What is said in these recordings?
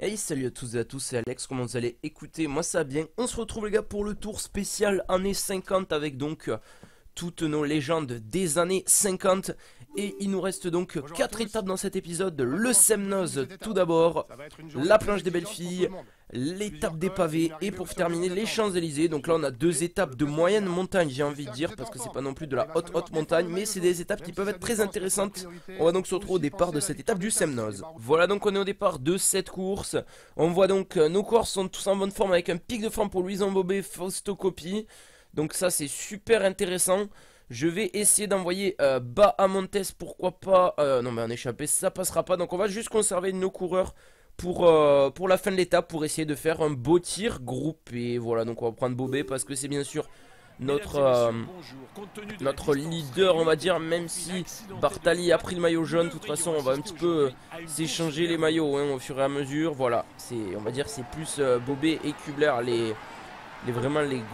Hey, salut à tous et à tous, c'est Alex, comment vous allez? Écoutez, moi ça va bien, on se retrouve les gars pour le tour spécial années 50 avec donc toutes nos légendes des années 50. Et il nous reste donc 4 étapes dans cet épisode. Le Semnoz tout d'abord, la planche des belles filles, l'étape des pavés et pour terminer les Champs-Élysées. Donc là on a 2 étapes de moyenne montagne, j'ai envie de dire, parce que c'est pas non plus de la haute montagne, mais c'est des étapes qui peuvent être très intéressantes. On va donc se retrouver au départ de cette étape du Semnoz. Voilà, donc on est au départ de cette course. On voit donc nos coureurs sont tous en bonne forme avec un pic de forme pour Louison Bobet, Fausto Coppi. Donc ça c'est super intéressant. Je vais essayer d'envoyer bas à Montes, pourquoi pas. Non mais en échappé ça passera pas. Donc on va juste conserver nos coureurs pour la fin de l'étape, pour essayer de faire un beau tir groupé. Voilà, donc on va prendre Bobet parce que c'est bien sûr notre leader, on va dire, même si Bartali a pris le maillot jaune. De toute façon on va un petit peu s'échanger les maillots au fur et à mesure. Voilà, on va dire c'est plus Bobet et Kubler vraiment les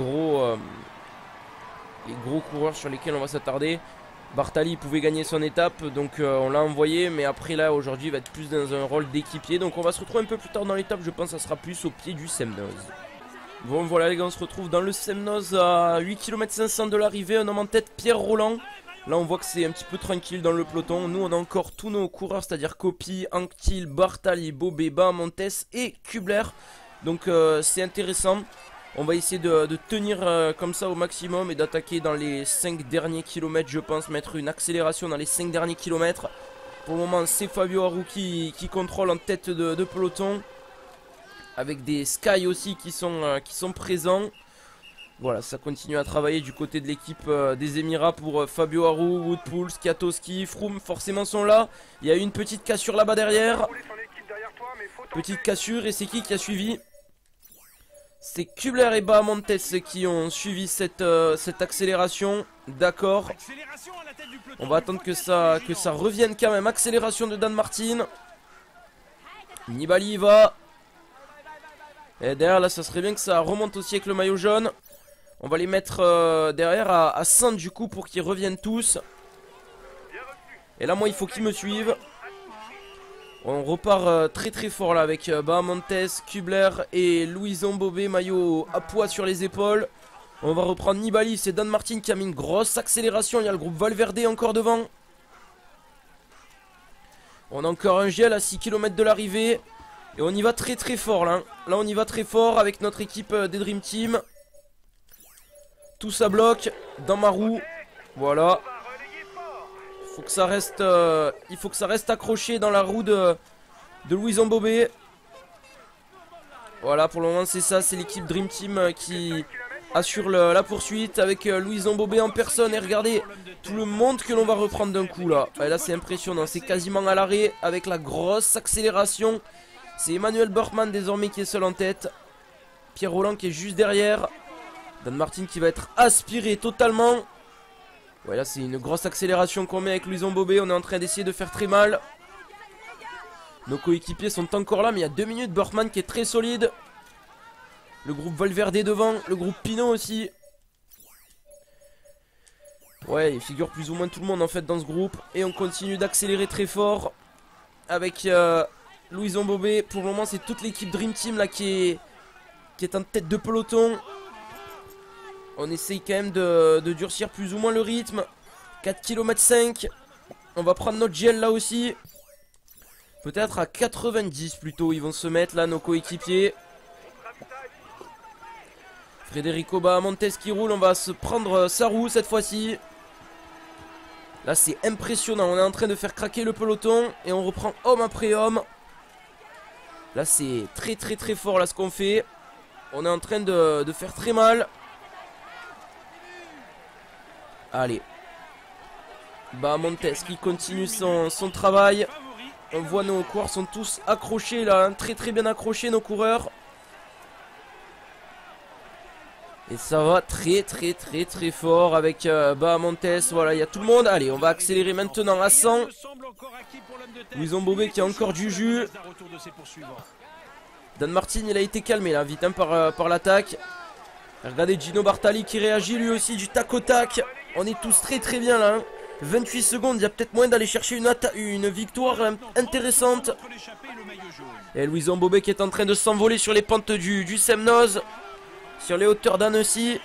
gros coureurs sur lesquels on va s'attarder. Bartali pouvait gagner son étape, donc on l'a envoyé, mais après là aujourd'hui il va être plus dans un rôle d'équipier, donc on va se retrouver un peu plus tard dans l'étape. Je pense que ça sera plus au pied du Semnoz. Bon voilà les gars, on se retrouve dans le Semnoz à 8 km 500 de l'arrivée. Un homme en tête, Pierre Roland. Là on voit que c'est un petit peu tranquille dans le peloton. Nous on a encore tous nos coureurs, c'est-à-dire Coppi, Anctil, Bartali, Bobet, Bahamontes et Kubler. Donc c'est intéressant. On va essayer de tenir comme ça au maximum et d'attaquer dans les 5 derniers kilomètres, je pense, mettre une accélération dans les 5 derniers kilomètres. Pour le moment c'est Fabio Aru qui contrôle en tête de peloton, avec des Sky aussi qui sont présents. Voilà, ça continue à travailler du côté de l'équipe des Émirats pour Fabio Aru, Woodpool, Skiatowski, Froome forcément sont là. Il y a eu une petite cassure là-bas derrière. Petite cassure, et c'est qui a suivi? C'est Kubler et Bahamontes qui ont suivi cette accélération. D'accord. On va attendre que ça revienne quand même. Accélération de Dan Martin. Nibali y va. Et derrière là ça serait bien que ça remonte aussi avec le maillot jaune. On va les mettre derrière à 100 du coup pour qu'ils reviennent tous. Et là moi il faut qu'ils me suivent. On repart très fort là avec Bahamontes, Kubler et Louison Bobet, maillot à poids sur les épaules. On va reprendre Nibali, c'est Dan Martin qui a mis une grosse accélération. Il y a le groupe Valverde encore devant. On a encore un gel à 6 km de l'arrivée. Et on y va très fort là. Là on y va très fort avec notre équipe des Dream Team. Tout ça bloque dans ma roue. Voilà. Il faut que ça reste accroché dans la roue de Louison Bobet. Voilà, pour le moment c'est ça, c'est l'équipe Dream Team qui assure la poursuite avec Louison Bobet en personne. Et regardez tout le monde que l'on va reprendre d'un coup là. Et là c'est impressionnant, c'est quasiment à l'arrêt avec la grosse accélération. C'est Emmanuel Burkman désormais qui est seul en tête. Pierre Roland qui est juste derrière. Dan Martin qui va être aspiré totalement. Ouais, là c'est une grosse accélération qu'on met avec Louison Bobet. On est en train d'essayer de faire très mal. Nos coéquipiers sont encore là, mais il y a 2 minutes. Burkman qui est très solide. Le groupe Valverde devant, le groupe Pinot aussi. Ouais, il figure plus ou moins tout le monde en fait dans ce groupe. Et on continue d'accélérer très fort avec Louison Bobet. Pour le moment c'est toute l'équipe Dream Team là qui est en tête de peloton. On essaye quand même de durcir plus ou moins le rythme. 4 km 5. On va prendre notre gel là aussi. Peut-être à 90 plutôt. Ils vont se mettre là nos coéquipiers. Federico Bahamontes qui roule. On va se prendre sa roue cette fois-ci. Là c'est impressionnant. On est en train de faire craquer le peloton. Et on reprend homme après homme. Là c'est très fort là ce qu'on fait. On est en train de faire très mal. Allez. Bahamontes qui continue son travail. On voit nos coureurs sont tous accrochés là, hein, très bien accrochés nos coureurs. Et ça va très fort avec Bahamontes. Voilà, il y a tout le monde. Allez, on va accélérer maintenant à 100. Louison Bobet qui a encore du jus. Dan Martin il a été calmé là, vite hein, par l'attaque. Regardez Gino Bartali qui réagit lui aussi du tac au tac. On est tous très bien là, hein. 28 secondes, il y a peut-être moyen d'aller chercher une victoire intéressante. Et Louison Bobé qui est en train de s'envoler sur les pentes du Semnoz. Sur les hauteurs d'Annecy.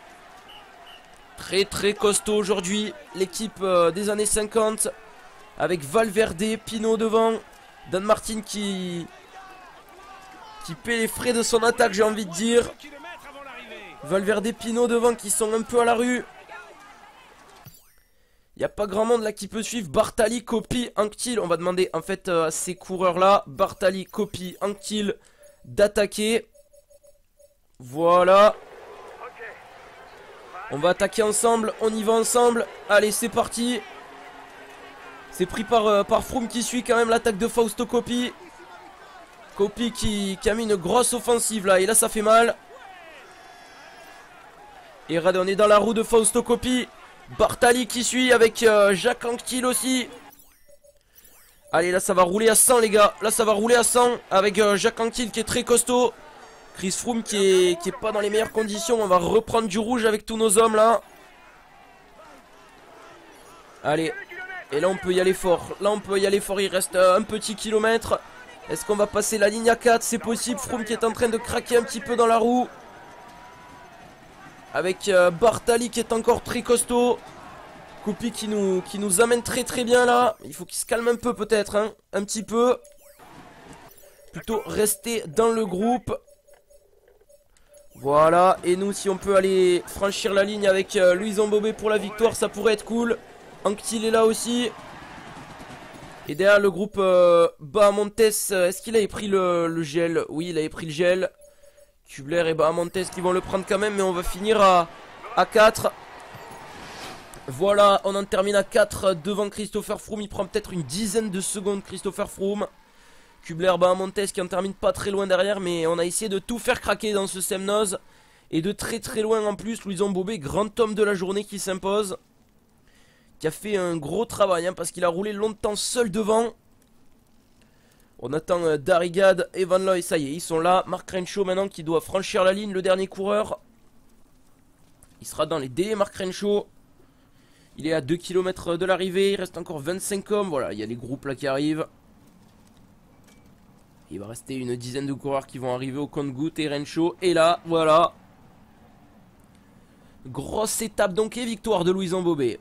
Très très costaud aujourd'hui. L'équipe des années 50. Avec Valverde, Pinot devant. Dan Martin qui paie les frais de son attaque, j'ai envie de dire. Valverde, Pinot devant qui sont un peu à la rue. Il n'y a pas grand monde là qui peut suivre. Bartali, Coppi, Anquetil. On va demander en fait à ces coureurs là, Bartali, Coppi, Anquetil, d'attaquer. Voilà. On va attaquer ensemble, on y va ensemble. Allez, c'est parti. C'est pris par Froome qui suit quand même l'attaque de Fausto Coppi. Coppi qui a mis une grosse offensive là. Et là, ça fait mal. Et on est dans la roue de Fausto Coppi. Bartali qui suit avec Jacques Anquetil aussi. Allez, là, ça va rouler à 100, les gars. Là, ça va rouler à 100 avec Jacques Anquetil qui est très costaud. Chris Froome qui est pas dans les meilleures conditions. On va reprendre du rouge avec tous nos hommes là. Allez. Et là on peut y aller fort. Là on peut y aller fort. Il reste un petit kilomètre. Est-ce qu'on va passer la ligne à 4? C'est possible. Froome qui est en train de craquer un petit peu dans la roue. Avec Bartali qui est encore très costaud. Coppi qui nous amène très très bien là. Il faut qu'il se calme un peu peut-être hein. Un petit peu. Plutôt rester dans le groupe. Voilà, et nous si on peut aller franchir la ligne avec Louison Bobé pour la victoire, ça pourrait être cool. Anquetil est là aussi. Et derrière le groupe Bahamontes, est-ce qu'il avait pris le gel? Oui, il avait pris le gel. Kubler et Bahamontes qui vont le prendre quand même, mais on va finir à 4. Voilà, on en termine à 4 devant Christopher Froome. Il prend peut-être une dizaine de secondes, Christopher Froome. Kubler, Bahamontes qui en termine pas très loin derrière, mais on a essayé de tout faire craquer dans ce Semnoz. Et de très très loin en plus, Louison Bobé, grand homme de la journée qui s'impose. Qui a fait un gros travail hein, parce qu'il a roulé longtemps seul devant. On attend Darrigade et Van Looy, ça y est, ils sont là. Mark Renshaw maintenant qui doit franchir la ligne, le dernier coureur. Il sera dans les délais, Mark Renshaw. Il est à 2 km de l'arrivée, il reste encore 25 hommes. Voilà, il y a les groupes là qui arrivent. Il va rester une dizaine de coureurs qui vont arriver au compte-gouttes et Renshaw. Et là, voilà. Grosse étape donc et victoire de Louison Bobé.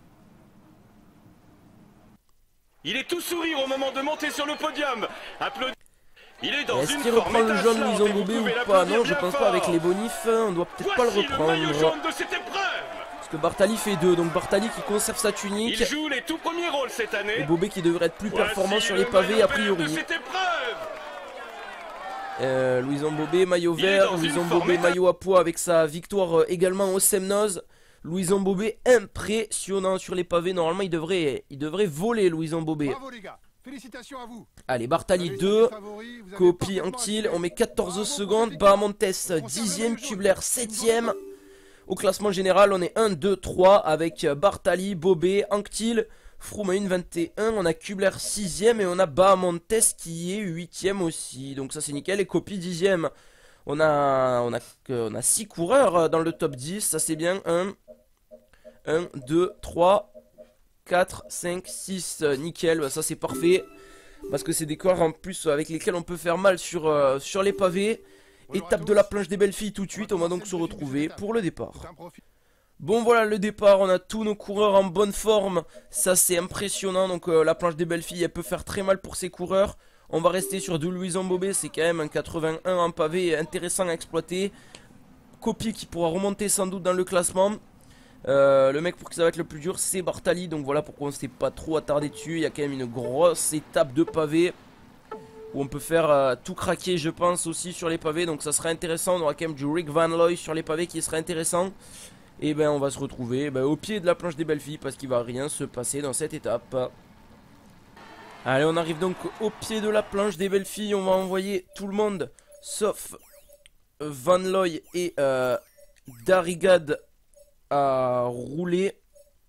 Il est tout sourire au moment de monter sur le podium. Applaudis. Il est dans Est-ce une qu'il forme reprend le jaune étincelante Louison et vous Bobé pouvez ou pas? Non, je l'applaudir pense bien pas avec fort. les bonifs. On doit peut-être pas le Voici le maillot reprendre. jaune de cette épreuve. Parce que Bartali fait 2. Donc Bartali qui conserve sa Il tunique. joue les tout premiers rôles cette année. Et Bobé qui devrait être plus performant Voici sur le les pavés maillot a vert de priori. cette épreuve. Louison Bobé, maillot Il est vert. dans une Louison forme Bobé, maillot à pois avec sa victoire également au Semnoz. Louison Bobé impressionnant sur les pavés. Normalement il devrait voler Louison Bobé. Bravo les gars, félicitations à vous. Allez, Bartali 2, Coppi, Anquetil, on met 14 secondes, Bahamontes 10ème, Kubler 7ème. Au classement général, on est 1, 2, 3 avec Bartali, Bobé, Anquetil, Froome à 1,21, on a Kubler 6ème et on a Bahamontes qui est 8ème aussi. Donc ça c'est nickel, et Coppi 10ème. On a 6 coureurs dans le top 10, ça c'est bien. 1, 2, 3, 4, 5, 6, nickel, ça c'est parfait. Parce que c'est des coureurs en plus avec lesquels on peut faire mal sur les pavés. Étape de la planche des belles filles tout de suite, on va donc se retrouver pour le départ. Bon voilà le départ, on a tous nos coureurs en bonne forme. Ça c'est impressionnant, donc la planche des belles filles elle peut faire très mal pour ces coureurs. On va rester sur du Louison Bobé, c'est quand même un 81 en pavé intéressant à exploiter. Coppi qui pourra remonter sans doute dans le classement. Le mec pour qui ça va être le plus dur c'est Bartali, donc voilà pourquoi on s'est pas trop attardé dessus. Il y a quand même une grosse étape de pavé où on peut faire tout craquer je pense aussi sur les pavés, donc ça sera intéressant. On aura quand même du Rick Van Looy sur les pavés qui sera intéressant. Et ben on va se retrouver au pied de la planche des belles filles parce qu'il va rien se passer dans cette étape. Allez, on arrive donc au pied de la planche des belles filles. On va envoyer tout le monde sauf Van Looy et Darrigade à rouler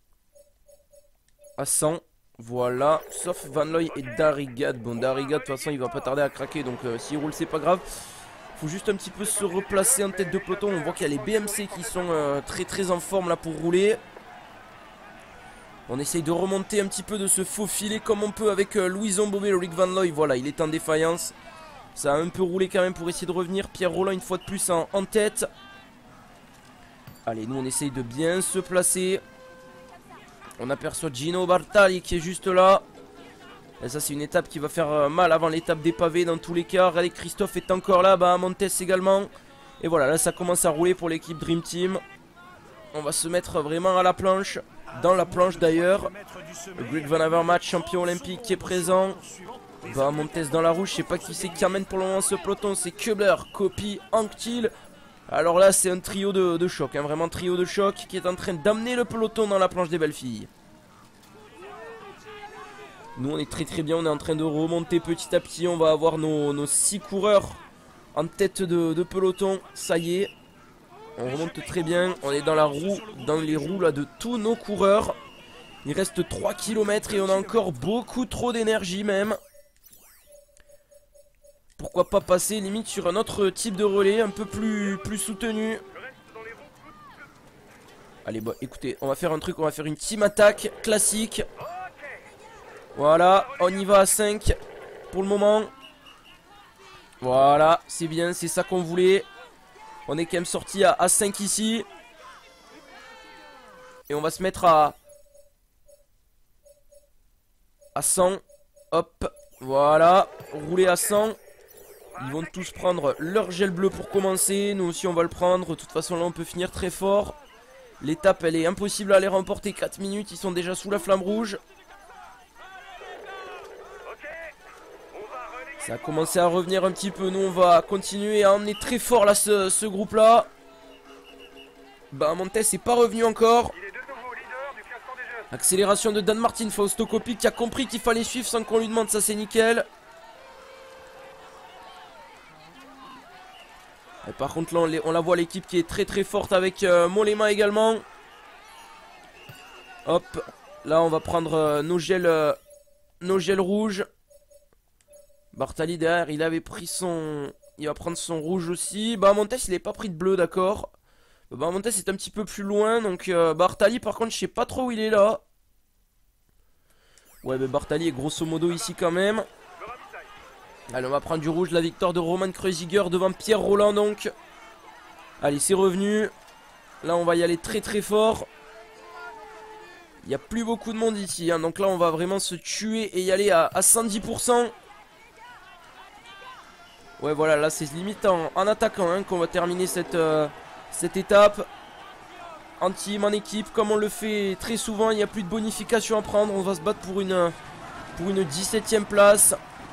à 100. Voilà, sauf Van Looy et Darrigade. Bon, Darrigade de toute façon il va pas tarder à craquer, donc s'il roule c'est pas grave. Faut juste un petit peu se replacer en tête de peloton. On voit qu'il y a les BMC qui sont très très en forme là pour rouler. On essaye de remonter un petit peu, de se faufiler comme on peut avec Louison Bobé, le Rick Van Looy. Voilà, il est en défaillance. Ça a un peu roulé quand même pour essayer de revenir. Pierre Rolland une fois de plus en tête. Allez, nous on essaye de bien se placer. On aperçoit Gino Bartali qui est juste là. Et ça c'est une étape qui va faire mal avant l'étape des pavés dans tous les cas. Regardez, Christophe est encore là, Montes également. Et voilà, là ça commence à rouler pour l'équipe Dream Team. On va se mettre vraiment à la planche. Dans la planche d'ailleurs. Greg Van Avermaet, champion olympique qui est présent. Montes dans la rouge, je sais pas qui c'est qui amène pour le moment ce peloton. C'est Kubler, Coppi, Anquetil. Alors là c'est un trio de choc, hein, vraiment trio de choc qui est en train d'amener le peloton dans la planche des belles filles. Nous on est très bien, on est en train de remonter petit à petit. On va avoir nos 6 coureurs en tête de peloton. Ça y est, on remonte très bien. On est dans la roue, dans les roues là de tous nos coureurs. Il reste 3 km et on a encore beaucoup trop d'énergie même. Pourquoi pas passer limite sur un autre type de relais un peu plus soutenu. Allez, bon écoutez, on va faire un truc, on va faire une team attaque classique. Voilà, on y va à 5 pour le moment. Voilà, c'est bien, c'est ça qu'on voulait. On est quand même sorti à 5 ici. Et on va se mettre à 100. Hop, voilà, rouler à 100. Ils vont tous prendre leur gel bleu pour commencer. Nous aussi on va le prendre. De toute façon là on peut finir très fort. L'étape elle est impossible à les remporter. 4 minutes, ils sont déjà sous la flamme rouge. Ça a commencé à revenir un petit peu. Nous on va continuer à emmener très fort là ce groupe là. Montes n'est pas revenu encore. Accélération de Dan Martin. Fausto Coppi qui a compris qu'il fallait suivre sans qu'on lui demande. Ça c'est nickel. Et par contre là on la voit, l'équipe qui est très forte avec Mollema également. Hop, là on va prendre nos gels rouges. Bartali derrière il avait pris son... Il va prendre son rouge aussi. Montes il n'est pas pris de bleu, d'accord. Montes est un petit peu plus loin. Donc Bartali par contre je sais pas trop où il est là. Ouais Bartali est grosso modo ici quand même. Allez, on va prendre du rouge, la victoire de Roman Kreuziger devant Pierre Rolland donc. Allez, c'est revenu. Là, on va y aller très fort. Il n'y a plus beaucoup de monde ici, hein, donc là, on va vraiment se tuer et y aller à 110%. Ouais, voilà, là, c'est limite en attaquant hein, qu'on va terminer cette étape. En team, en équipe, comme on le fait très souvent, il n'y a plus de bonification à prendre. On va se battre pour une 17e place.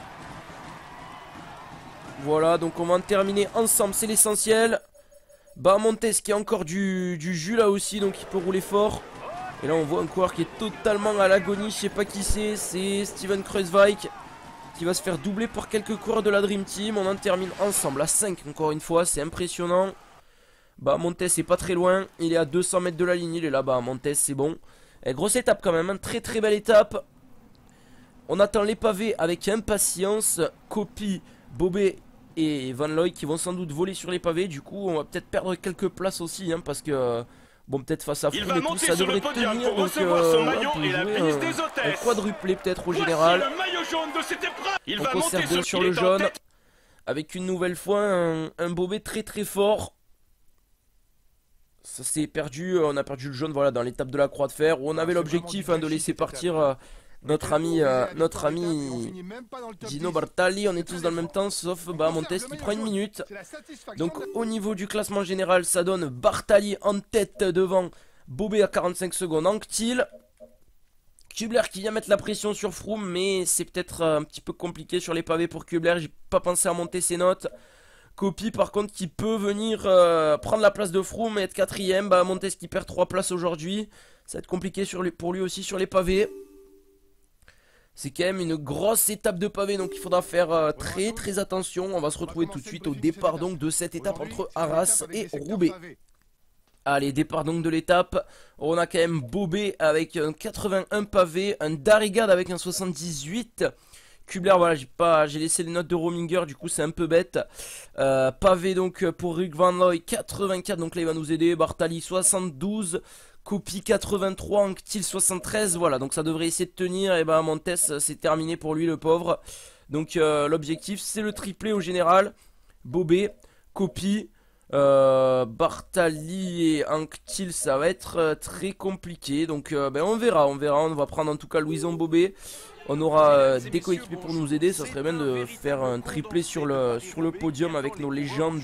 Voilà, donc on va en terminer ensemble, c'est l'essentiel. Montes qui a encore du jus là aussi, donc il peut rouler fort. Et là on voit un coureur qui est totalement à l'agonie, je sais pas qui c'est Steven Kruijswijk qui va se faire doubler par quelques coureurs de la Dream Team. On en termine ensemble à 5 encore une fois, c'est impressionnant. Montes est pas très loin, il est à 200 mètres de la ligne, il est là-bas, Montes c'est bon. Et grosse étape quand même, hein, très belle étape. On attend les pavés avec impatience. Coppi, Bobet et Van Looy qui vont sans doute voler sur les pavés. Du coup on va peut-être perdre quelques places aussi hein, parce que peut-être face à Froome et tout ça devrait tenir. Donc on peut jouer un quadruplé peut-être au général. On conserve bien sur le jaune avec une nouvelle fois un Bobet très fort. Ça s'est perdu, on a perdu le jaune voilà dans l'étape de la Croix de Fer où on avait l'objectif de laisser partir notre ami Gino Bartali. On est tous dans le même temps sauf Montes qui prend une minute. Donc au niveau du classement général ça donne Bartali en tête devant Bobet à 45 secondes. Anquetil, Kubler qui vient mettre la pression sur Froome, mais c'est peut-être un petit peu compliqué sur les pavés pour Kubler. J'ai pas pensé à monter ses notes. Coppi par contre qui peut venir prendre la place de Froome et être 4ème. Montes qui perd 3 places aujourd'hui. Ça va être compliqué pour lui aussi sur les pavés. C'est quand même une grosse étape de pavé, donc il faudra faire très attention. On va se retrouver tout de suite au départ donc de cette étape entre Arras et Roubaix. Allez, départ donc de l'étape. On a quand même Bobet avec un 81 pavé, un Darrigade avec un 78. Kubler, voilà, j'ai laissé les notes de Rominger, du coup c'est un peu bête. Pavé donc pour Rik Van Looy 84, donc là il va nous aider. Bartali 72. Coppi 83, Anquetil 73, voilà, donc ça devrait essayer de tenir. Et Montes c'est terminé pour lui le pauvre. Donc l'objectif c'est le triplé au général. Bobé, Copy, Bartali et Anctil, ça va être très compliqué. Donc on verra. On va prendre en tout cas Louison Bobé. On aura des coéquipiers pour nous aider. Ça serait bien de faire un triplé sur le podium avec nos légendes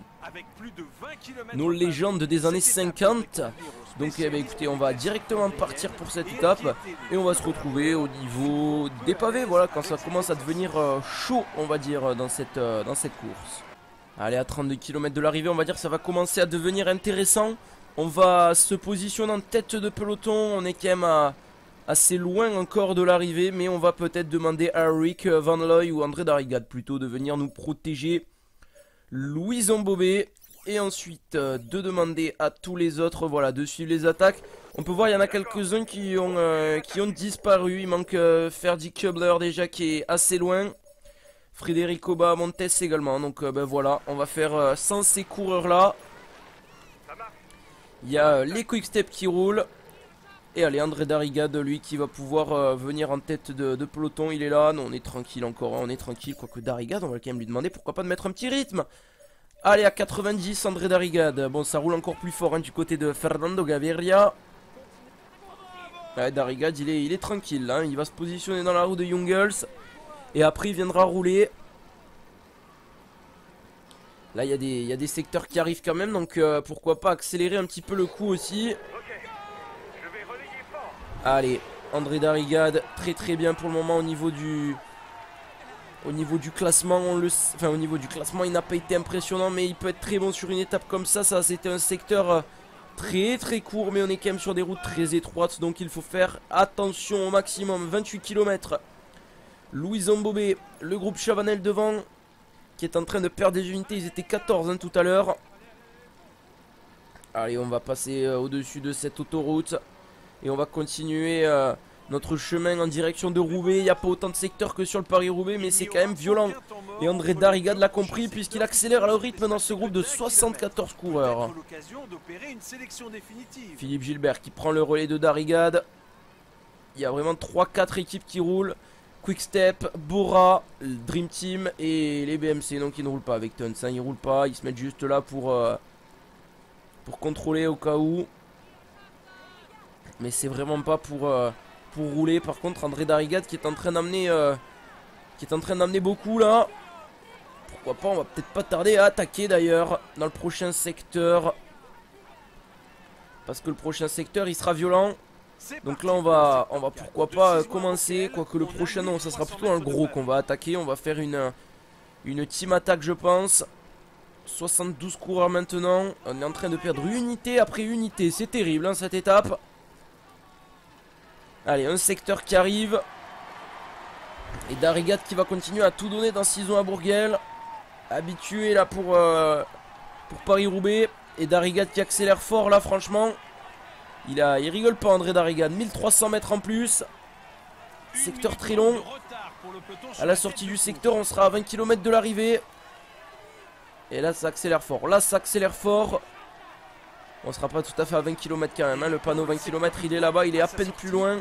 des années 50. Donc écoutez, on va directement partir pour cette étape. Et on va se retrouver au niveau des pavés. Voilà, quand ça commence à devenir chaud, on va dire, dans cette course. Allez, à 32 km de l'arrivée, on va dire que ça va commencer à devenir intéressant. On va se positionner en tête de peloton. On est quand même assez loin encore de l'arrivée, mais on va peut-être demander à Rick Van Looy ou André Darrigade plutôt de venir nous protéger Louison Bobé. Et ensuite de demander à tous les autres, voilà, de suivre les attaques. On peut voir, il y en a quelques-uns qui ont disparu. Il manque Ferdi Kubler déjà qui est assez loin. Federico Bahamontes également. Donc voilà, on va faire sans ces coureurs là. Il y a les quick step qui roulent. Et allez, André Darrigade, lui, qui va pouvoir venir en tête de peloton. Il est là, non, on est tranquille encore, hein, on est tranquille. Quoique Darrigade, on va quand même lui demander pourquoi pas de mettre un petit rythme. Allez, à 90, André Darrigade. Bon, ça roule encore plus fort hein, du côté de Fernando Gaviria. Ouais, Darrigade, il est tranquille, là, hein, il va se positionner dans la roue de Jungels. Et après, il viendra rouler. Là, il y a des secteurs qui arrivent quand même, donc pourquoi pas accélérer un petit peu le coup aussi. Allez, André Darrigade, très très bien pour le moment au niveau du classement. Au niveau du classement, il n'a pas été impressionnant, mais il peut être très bon sur une étape comme ça. Ça, c'était un secteur très très court, mais on est quand même sur des routes très étroites, donc il faut faire attention au maximum. 28 km. Louison Bobé, le groupe Chavanel devant, qui est en train de perdre des unités. Ils étaient 14 hein, tout à l'heure. Allez, on va passer au-dessus de cette autoroute. Et on va continuer notre chemin en direction de Roubaix. Il n'y a pas autant de secteurs que sur le Paris-Roubaix, mais c'est quand même violent. Et André Darrigade l'a compris puisqu'il accélère le rythme dans ce groupe de 74 coureurs. Philippe Gilbert qui prend le relais de Darrigade. Il y a vraiment 3-4 équipes qui roulent. Quickstep, Bora, Dream Team et les BMC. Donc ils ne roulent pas avec Tons, hein, ils ne roulent pas. Ils se mettent juste là pour contrôler au cas où. Mais c'est vraiment pas pour rouler. Par contre, André Darrigade qui est en train d'amener beaucoup là. Pourquoi pas, on va peut-être pas tarder à attaquer d'ailleurs dans le prochain secteur. Parce que le prochain secteur il sera violent. Donc là on va pourquoi pas commencer. Quoique le prochain non, ça sera plutôt dans le gros qu'on va attaquer. On va faire une team attaque je pense. 72 coureurs maintenant. On est en train de perdre unité après unité. C'est terrible hein, cette étape. Allez, un secteur qui arrive. Et Darrigade qui va continuer à tout donner dans Cison à Bourguel. Habitué là pour Paris-Roubaix. Et Darrigade qui accélère fort là franchement. Il rigole pas André Darrigade. 1300 mètres en plus. Secteur très long. À la sortie du secteur on sera à 20 km de l'arrivée. Et là ça accélère fort. Là ça accélère fort. On sera pas tout à fait à 20 km quand même hein. Le panneau 20 km il est là-bas. Il est à peine plus loin.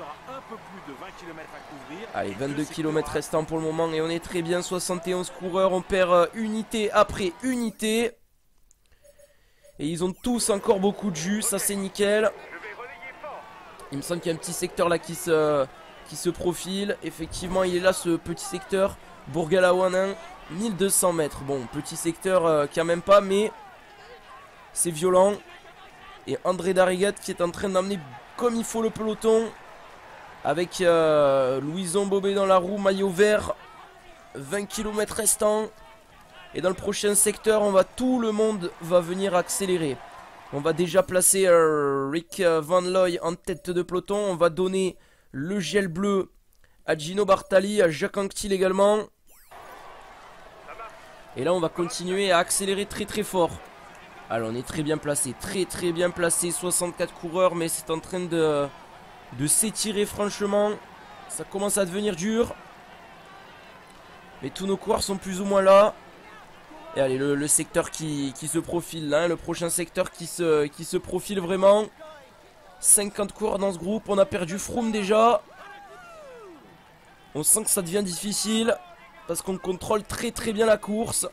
Allez 22 km restants pour le moment. Et on est très bien 71 coureurs. On perd unité après unité. Et ils ont tous encore beaucoup de jus. Ça c'est nickel. Il me semble qu'il y a un petit secteur là qui se profile. Effectivement il est là ce petit secteur. Bourg-la-Ouanin 1200 mètres. Bon petit secteur quand même pas. Mais c'est violent. Et André Darrigade qui est en train d'amener comme il faut le peloton. Avec Louison Bobé dans la roue, maillot vert. 20 km restants. Et dans le prochain secteur, tout le monde va venir accélérer. On va déjà placer Rick Van Looy en tête de peloton. On va donner le gel bleu à Gino Bartali, à Jacques Anquetil également. Et là, on va continuer à accélérer très très fort. Alors, on est très bien placé, très bien placé. 64 coureurs, mais c'est en train de s'étirer franchement. Ça commence à devenir dur. Mais tous nos coureurs sont plus ou moins là. Et allez, le secteur qui se profile là, le prochain secteur qui se profile vraiment. 50 coureurs dans ce groupe, on a perdu Froome déjà. On sent que ça devient difficile. parce qu'on contrôle très bien la course.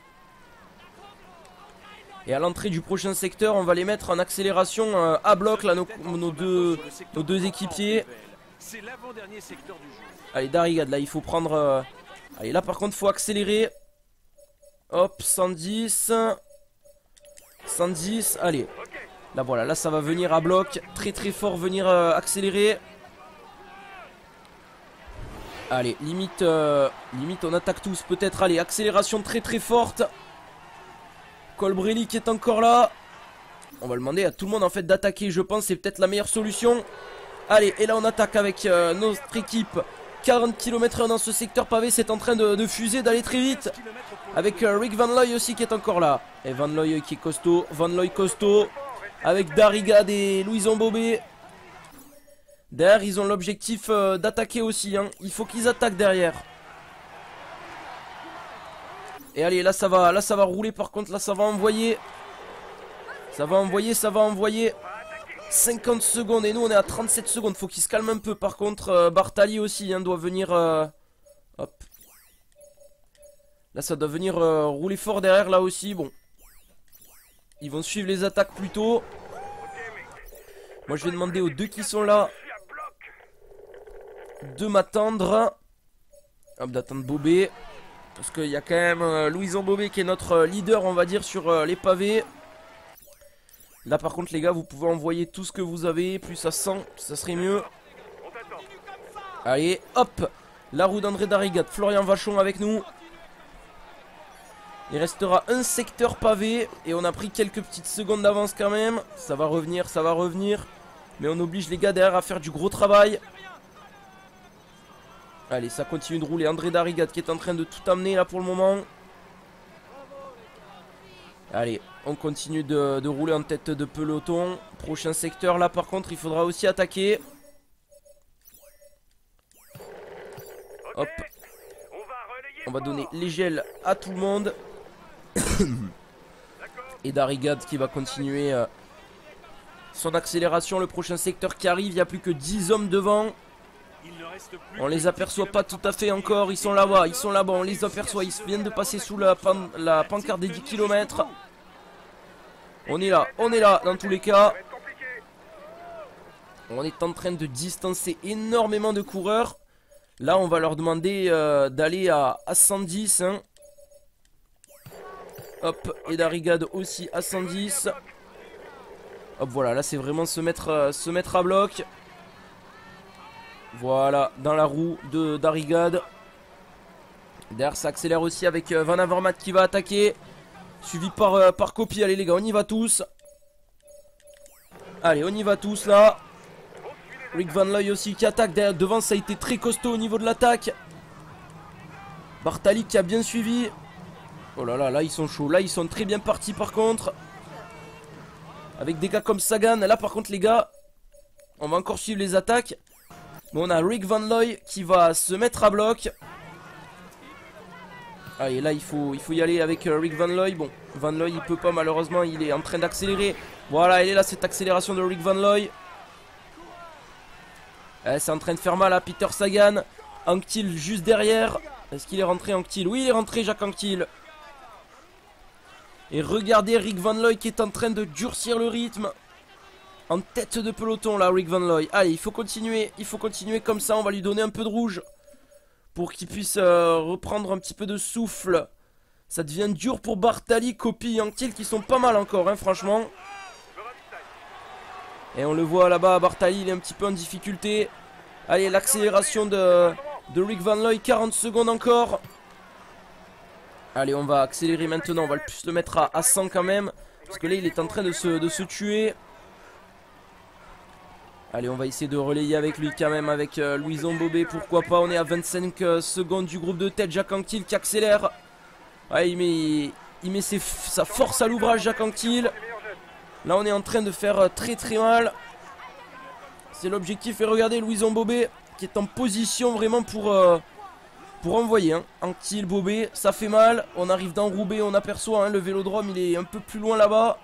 Et à l'entrée du prochain secteur, on va les mettre en accélération à bloc, là, nos deux équipiers. C'est l'avant-dernier secteur du jeu. Allez, Darrigade, là, il faut prendre... Allez, là, par contre, il faut accélérer. Hop, 110. 110, allez. Là, voilà, là, ça va venir à bloc. Très fort, venir accélérer. Allez, limite, on attaque tous, peut-être. Allez, accélération très forte. Colbrelli qui est encore là. On va demander à tout le monde, en fait, d'attaquer, je pense. C'est peut-être la meilleure solution. Allez, et là, on attaque avec notre équipe. 40 km/h dans ce secteur pavé, c'est en train de fuser, d'aller très vite. Avec Rick Van Looy aussi qui est encore là. Et Van Looy qui est costaud. Van Looy costaud. Avec Darrigade et Louison Bobet. Derrière, ils ont l'objectif d'attaquer aussi. Hein. Il faut qu'ils attaquent derrière. Et allez, là ça va rouler par contre. Là, ça va envoyer. Ça va envoyer. 50 secondes. Et nous, on est à 37 secondes. Faut qu'ils se calment un peu. Par contre, Bartali aussi hein, doit venir... Hop. Là, ça doit venir rouler fort derrière, là aussi. Bon. Ils vont suivre les attaques plutôt. Moi, je vais demander aux deux qui sont là de m'attendre. Hop, d'attendre Bobet. Parce qu'il y a quand même Louison Bobet qui est notre leader, on va dire, sur les pavés. Là, par contre, les gars, vous pouvez envoyer tout ce que vous avez. Plus à 100, ça serait mieux. Allez, hop. La roue d'André Darrigade. Florian Vachon avec nous. Il restera un secteur pavé. Et on a pris quelques petites secondes d'avance quand même. Ça va revenir, ça va revenir. Mais on oblige les gars derrière à faire du gros travail. Allez, ça continue de rouler. André Darrigade qui est en train de tout amener là pour le moment. Allez, on continue de rouler en tête de peloton. Prochain secteur là par contre, il faudra aussi attaquer. Hop. On va donner les gels à tout le monde. Et Darrigade qui va continuer son accélération. Le prochain secteur qui arrive, il n'y a plus que 10 hommes devant. On les aperçoit pas tout à fait encore. Ils sont là-bas, on les aperçoit. Ils viennent de passer sous la pancarte des 10 km. On est là dans tous les cas. On est en train de distancer énormément de coureurs. Là on va leur demander d'aller à 110 hein. Hop, et Darrigade aussi à 110. Hop, voilà, là c'est vraiment se mettre à bloc. Voilà, dans la roue de Darrigade. Derrière ça accélère aussi avec Van Avermaet qui va attaquer. Suivi par Coppi. Allez les gars, on y va tous. Allez, on y va tous là. Rick Van Looy aussi qui attaque. Derrière, devant ça a été très costaud au niveau de l'attaque. Bartali qui a bien suivi. Oh là là, là ils sont chauds. Là ils sont très bien partis par contre. Avec des gars comme Sagan. Là par contre les gars, on va encore suivre les attaques. Mais on a Rick Van Looy qui va se mettre à bloc. Allez, là il faut y aller avec Rick Van Looy. Bon, Van Looy il peut pas malheureusement, il est en train d'accélérer. Voilà, elle est là cette accélération de Rick Van Looy. C'est en train de faire mal à Peter Sagan. Anquetil juste derrière. Est-ce qu'il est rentré Anquetil? Oui, il est rentré Jacques Anquetil. Et regardez Rick Van Looy qui est en train de durcir le rythme. En tête de peloton là, Rick Van Looy. Allez, il faut continuer comme ça. On va lui donner un peu de rouge pour qu'il puisse reprendre un petit peu de souffle. Ça devient dur pour Bartali, Coppi et Anquetil qui sont pas mal encore, hein, franchement. Et on le voit là-bas, Bartali, il est un petit peu en difficulté. Allez, l'accélération de Rick Van Looy, 40 secondes encore. Allez, on va accélérer maintenant, on va plus le mettre à 100 quand même. Parce que là, il est en train de se tuer. Allez, on va essayer de relayer avec lui quand même, avec Louison Bobet, pourquoi pas. On est à 25 secondes du groupe de tête, Jacques Anquetil qui accélère. Ouais, il met sa force à l'ouvrage, Jacques Anquetil. Là, on est en train de faire très mal. C'est l'objectif. Et regardez, Louison Bobet qui est en position vraiment pour envoyer. Hein. Anquetil, Bobet, ça fait mal. On arrive dans Roubaix, on aperçoit hein, le vélodrome, il est un peu plus loin là-bas.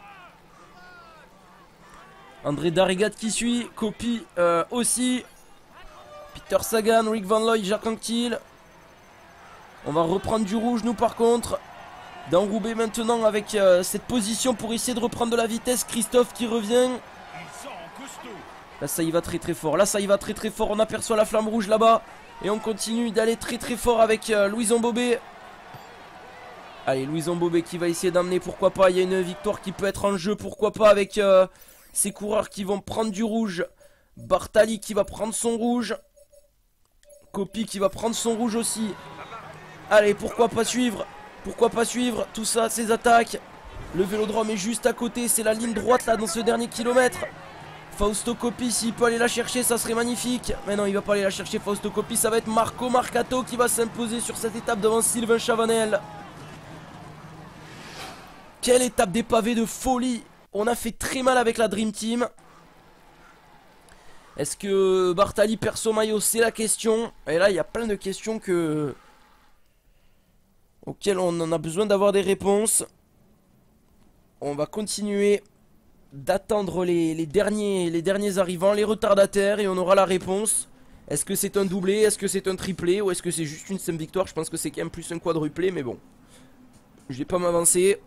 André Darrigade qui suit, Coppi aussi. Peter Sagan, Rick Van Looy, Jacques Anquetil. On va reprendre du rouge nous par contre. D'Enroubé maintenant avec cette position pour essayer de reprendre de la vitesse. Christophe qui revient. Là ça y va très très fort. Là ça y va très très fort. On aperçoit la flamme rouge là-bas. Et on continue d'aller très très fort avec Louison Bobet. Allez, Louison Bobet qui va essayer d'amener, pourquoi pas. Il y a une victoire qui peut être en jeu, pourquoi pas, avec ces coureurs qui vont prendre du rouge. Bartali qui va prendre son rouge. Coppi qui va prendre son rouge aussi. Allez, pourquoi pas suivre. Pourquoi pas suivre tout ça, ces attaques. Le vélodrome est juste à côté, c'est la ligne droite là dans ce dernier kilomètre. Fausto Coppi, s'il peut aller la chercher, ça serait magnifique. Mais non, il va pas aller la chercher, Fausto Coppi. Ça va être Marco Marcato qui va s'imposer sur cette étape devant Sylvain Chavanel. Quelle étape des pavés de folie. On a fait très mal avec la Dream Team. Est-ce que Bartali perd son maillot? C'est la question. Et là, il y a plein de questions auxquelles on en a besoin d'avoir des réponses. On va continuer d'attendre les derniers arrivants, les retardataires, et on aura la réponse. Est-ce que c'est un doublé? Est-ce que c'est un triplé? Ou est-ce que c'est juste une simple victoire? Je pense que c'est quand même plus un quadruplé, mais bon. Je vais pas m'avancer.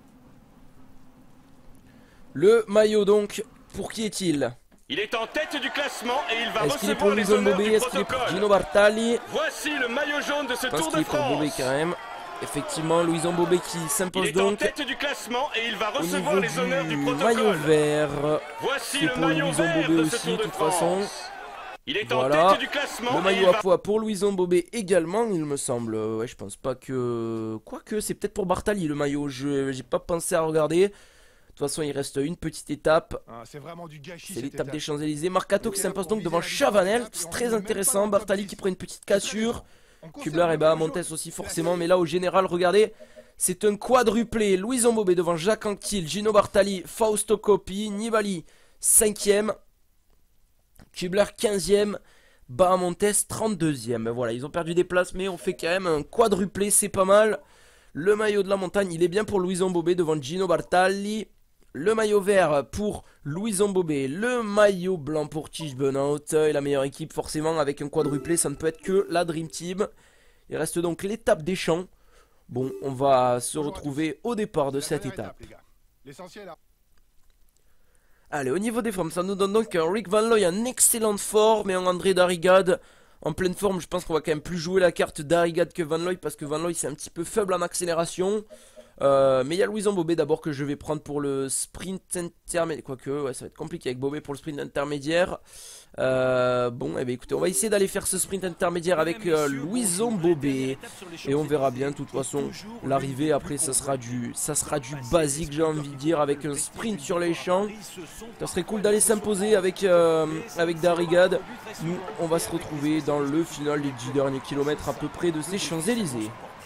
Le maillot donc, pour qui est-il? Il est en tête du classement et il va Est-ce qu'il est pour recevoir les Louison honneurs Bobet? du Est-ce qu'il est pour protocole. Gino Bartali? Voici le maillot jaune de ce Je pense Tour qu'il de est pour Bobet France. quand même. Effectivement, Louison Bobet qui Il s'impose est en donc. tête du classement et il va Au recevoir niveau les honneurs du du protocole. maillot vert. Voici C'est le pour maillot Louison vert Bobet de ce aussi, Tour de de toute façon. France. Il est Voilà. en tête du classement Le et maillot il à va... poids pour Louison Bobet également, il me semble. Ouais, je pense pas que... Quoique, c'est peut-être pour Bartali le maillot. J'ai pas pensé à regarder. De toute façon, il reste une petite étape. Ah, c'est vraiment du gâchis. C'est cette l'étape étape. des Champs-Élysées. Marcato qui s'impose donc devant Chavanel. C'est très intéressant. Bartali qui prend une petite cassure. Kubler et Bahamontes aussi forcément. Mais là, au général, regardez. C'est un quadruplé. Louison Bobet devant Jacques Anquetil, Gino Bartali, Fausto Coppi, Nibali 5ème. Kubler 15ème. Bahamontes 32ème. Voilà, ils ont perdu des places, mais on fait quand même un quadruplé. C'est pas mal. Le maillot de la montagne, il est bien pour Louison Bobet devant Gino Bartali. Le maillot vert pour Louison Bobet. Le maillot blanc pour Tige Benoît. Et la meilleure équipe, forcément, avec un quadruplé, ça ne peut être que la Dream Team. Il reste donc l'étape des champs. Bon, on va se retrouver au départ de cette étape. L'essentiel. Allez, au niveau des formes, ça nous donne donc un Rick Van Looy en excellente forme et un André Darrigade en pleine forme. Je pense qu'on va quand même plus jouer la carte Darrigade que Van Looy parce que Van Looy c'est un petit peu faible en accélération. Mais il y a Louison Bobet d'abord que je vais prendre pour le sprint intermédiaire. Quoique, ouais, ça va être compliqué avec Bobet pour le sprint intermédiaire. Bon, eh bien, écoutez, on va essayer d'aller faire ce sprint intermédiaire avec Louison Bobet. Et on verra bien, de toute façon, l'arrivée. Après, ça sera du basique, j'ai envie de dire, avec un sprint sur les champs. Ça serait cool d'aller s'imposer avec Darrigade. Nous, on va se retrouver dans le final des 10 derniers kilomètres à peu près de ces Champs-Élysées.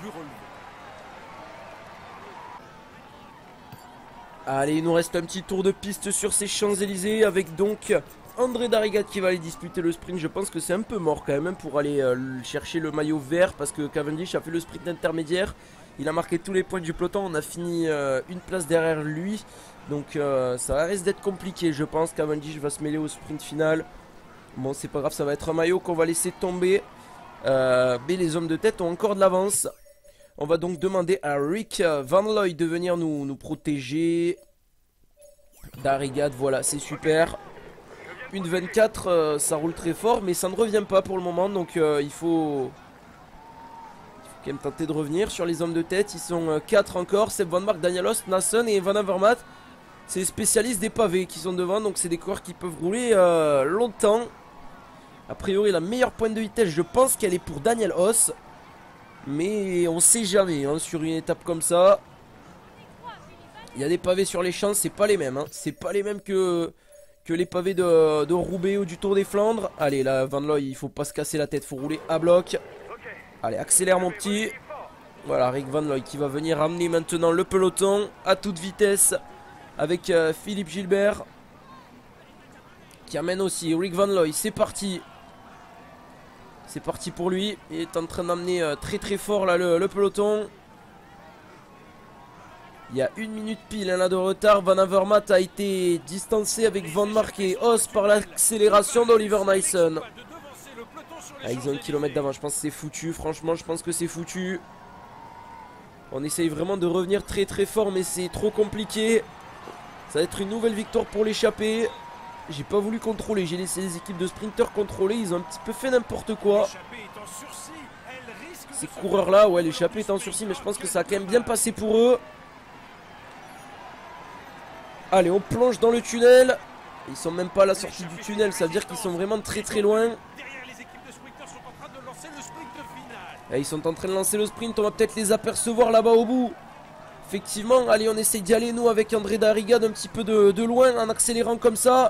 Allez, il nous reste un petit tour de piste sur ces Champs-Élysées avec donc André Darrigade qui va aller disputer le sprint. Je pense que c'est un peu mort quand même pour aller chercher le maillot vert parce que Cavendish a fait le sprint intermédiaire. Il a marqué tous les points du peloton, on a fini une place derrière lui. Donc ça risque d'être compliqué, je pense. Cavendish va se mêler au sprint final. Bon, c'est pas grave, ça va être un maillot qu'on va laisser tomber. Mais les hommes de tête ont encore de l'avance. On va donc demander à Rick Van Looy de venir nous protéger. Darrigade, voilà, c'est super. Une 24, ça roule très fort, mais ça ne revient pas pour le moment. Donc il faut quand même tenter de revenir sur les hommes de tête. Ils sont 4 encore, Seb Van Mark, Daniel Ost, Nassen et Van Avermaet. C'est les spécialistes des pavés qui sont devant. Donc c'est des coureurs qui peuvent rouler longtemps. A priori la meilleure pointe de vitesse, je pense qu'elle est pour Daniel Oss. Mais on sait jamais hein, sur une étape comme ça. Il y a des pavés sur les champs, c'est pas les mêmes hein. C'est pas les mêmes que les pavés de Roubaix ou du Tour des Flandres. Allez là Van Looy, il faut pas se casser la tête, faut rouler à bloc. Allez, accélère mon petit. Voilà, Rick Van Looy qui va venir ramener maintenant le peloton à toute vitesse avec Philippe Gilbert qui amène aussi Rick Van Looy. C'est parti. C'est parti pour lui. Il est en train d'amener très très fort là le peloton. Il y a 1 minute pile là de retard. Van Avermaet a été distancé avec Van Mark et Oss par l'accélération d'Oliver Nyssen. Ah, ils ont 1 kilomètre d'avance. Je pense que c'est foutu. Franchement, je pense que c'est foutu. On essaye vraiment de revenir très très fort, mais c'est trop compliqué. Ça va être une nouvelle victoire pour l'échappée. J'ai pas voulu contrôler, j'ai laissé les équipes de sprinters contrôler. Ils ont un petit peu fait n'importe quoi. Ces coureurs là, ouais, l'échappée est en sursis, mais je pense que ça a quand même bien passé pour eux. Allez, on plonge dans le tunnel. Ils sont même pas à la sortie du tunnel, ça veut dire qu'ils sont vraiment très très loin. Et ils sont en train de lancer le sprint, on va peut-être les apercevoir là-bas au bout. Effectivement, allez, on essaye d'y aller nous avec André Darriga d'un petit peu de loin en accélérant comme ça.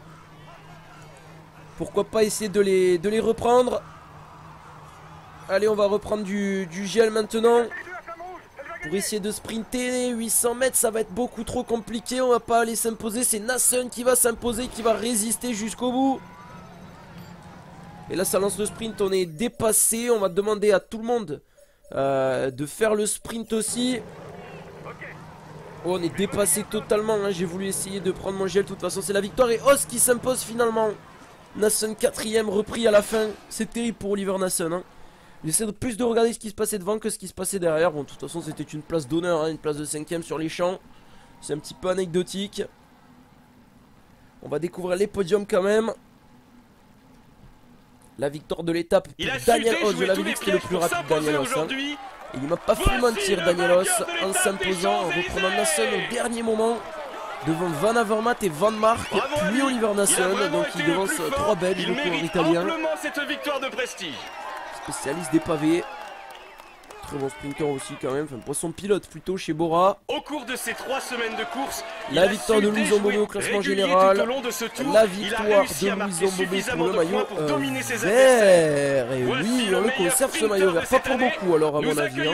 Pourquoi pas essayer de les reprendre. Allez, on va reprendre du gel maintenant. Pour essayer de sprinter 800 mètres, ça va être beaucoup trop compliqué. On va pas aller s'imposer, c'est Nassen qui va s'imposer, qui va résister jusqu'au bout. Et là ça lance le sprint, on est dépassé. On va demander à tout le monde de faire le sprint aussi. Oh, on est dépassé totalement, hein. J'ai voulu essayer de prendre mon gel, de toute façon c'est la victoire. Et Os qui s'impose finalement. Nassen 4ème repris à la fin. C'est terrible pour Oliver Nassen, hein. J'essaie de plus de regarder ce qui se passait devant que ce qui se passait derrière. Bon, de toute façon c'était une place d'honneur, hein, une place de 5ème sur les champs. C'est un petit peu anecdotique. On va découvrir les podiums quand même. La victoire de l'étape pour Daniel Os. Je l'avais dit que c'était le plus rapide, Daniel Os, hein. Et il m'a pas fait mentir, Daniel Os, en s'imposant, en reprenant Nassen au dernier moment. Devant Van Avermaet et Van Mark, puis Oliver Nassen. Donc il devance 3 Belges, le coureur italien. Cette victoire de prestige. Spécialiste des pavés. Très bon sprinter aussi quand même, enfin poisson pilote plutôt chez Bora. Au cours de ces 3 semaines de course, la victoire de Louison Bobé au classement général. La victoire de Louison Bobé pour le maillot vert. Et oui, on le conserve ce maillot vert, pas pour beaucoup alors à mon avis, hein.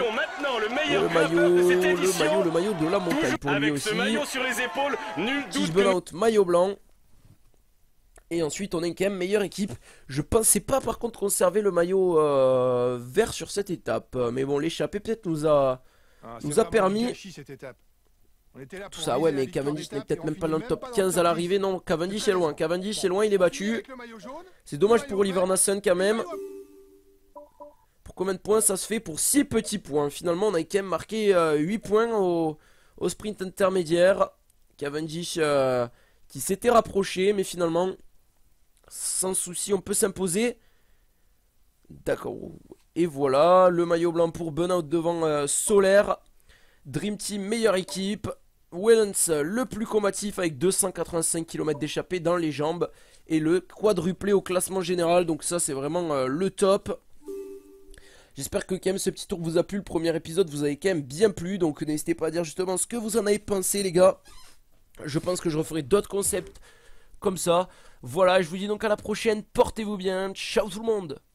Le maillot de la montagne pour lui aussi. Tige Benoît, maillot blanc. Et ensuite on est quand même meilleure équipe. Je pensais pas par contre conserver le maillot vert sur cette étape. Mais bon, l'échappée peut-être nous a permis. Tout ça, ouais, mais Cavendish n'est peut-être même pas dans le top 15 à l'arrivée. Non, Cavendish est loin. Cavendish est loin, il est battu. C'est dommage pour Oliver Nassen quand même. Pour combien de points ça se fait? Pour 6 petits points. Finalement on a quand même marqué 8 points au sprint intermédiaire. Cavendish qui s'était rapproché, mais finalement sans souci on peut s'imposer. D'accord. Et voilà, le maillot blanc pour Benoît devant Solaire. Dream Team meilleure équipe. Wellens le plus combatif avec 285 km d'échappée dans les jambes. Et le quadruplé au classement général. Donc ça c'est vraiment le top. J'espère que quand même ce petit tour vous a plu. Le premier épisode vous avez quand même bien plu. Donc n'hésitez pas à dire justement ce que vous en avez pensé les gars. Je pense que je referai d'autres concepts comme ça. Voilà, je vous dis donc à la prochaine. Portez-vous bien. Ciao tout le monde.